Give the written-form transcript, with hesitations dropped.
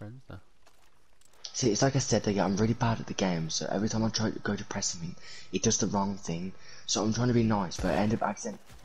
friends though. See, it's like I said, like, I'm really bad at the game, so every time I try to go to press something, it does the wrong thing. So I'm trying to be nice, but I end up accidentally